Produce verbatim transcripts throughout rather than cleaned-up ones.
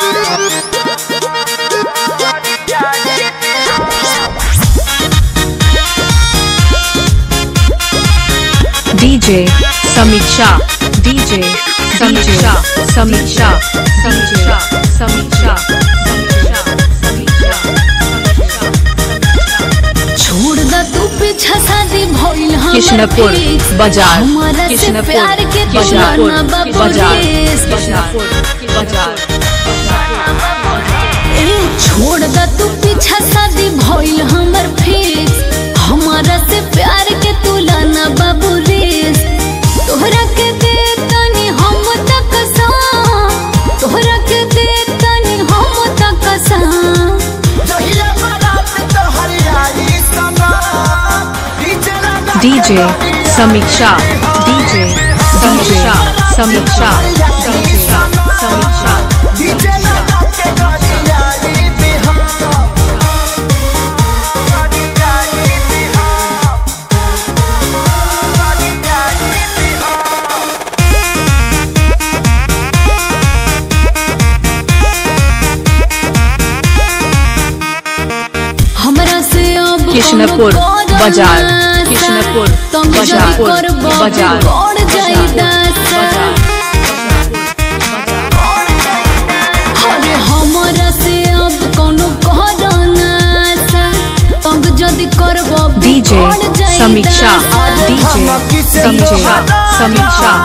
DJ समीक्षा DJ समीक्षा समीक्षा समीक्षा समीक्षा छोड़ द तू पीछा शादी भइल हम किशनपुर बाजार किशनपुर बाजार बाजार किशनपुर बाजार छोड़ द तू पीछा शादी भइल हमर फेस हमारा से प्यार के तुलना बाबू रेस तोहरा के दे तनी हम तक सा तोहरा के दे तनी हम तक सा डीजे समीक्षा डीजे समीक्षा समीक्षा समीक्षा समीक्षा हमरा से अब किशनपुर बाजार किशनपुर बाजार बाजार अरे हमरा से अब कोनो तंग जदि करबो डीजे समीक्षा डीजे समीक्षा समीक्षा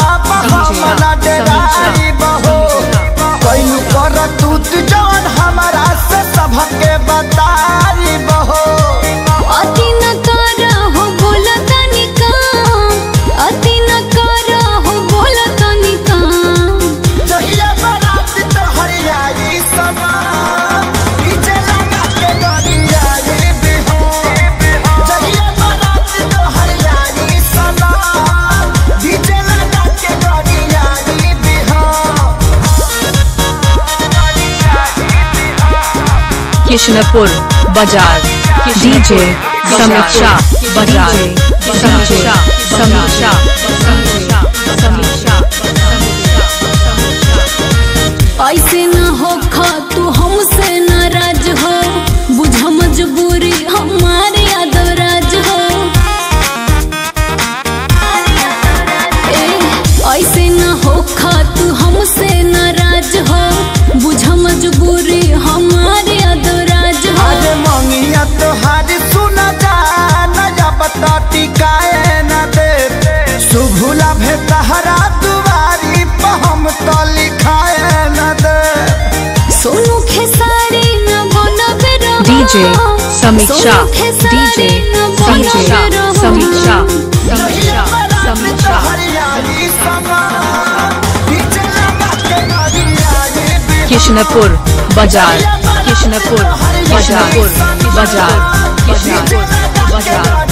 कैलू कर तू जौन हमारा से सबके बताई बहो अति न कर हो बोल तनी काम अति न कर हो बोल तनी काम जहिया बारात तो हरियाई समा डीजे लगा के गरियाई बिहो जहिया बारात तो हरियाई समा डीजे लगा के गरियाई बिहो किशनपुर बाजार डीजे समीक्षा बाजार समीक्षा समीक्षा समीक्षा समीक्षा ऐसे न हो खा तू हमसे नाराज हो बुझ मजबूरी हमारे यादवराज हो ऐसे न हो खा तू हमसे नाराज हो बुझ मजबूरी हमारे यादवराज हो अरे मंगिया तोहार सुना जा नया बता टिकाए न दे शुभुला भेतहरा दुआरी पे हम तो लिखाए न दे सोनू खेसारी न बनबे रहो डीजे समीक्षा डीजे समीक्षा समीक्षा समीक्षा समीक्षा हरियाली समा डीजे लगा के गरियाई किशनपुर बाजार किशनपुर बाजार बाजार किशनपुर बाजार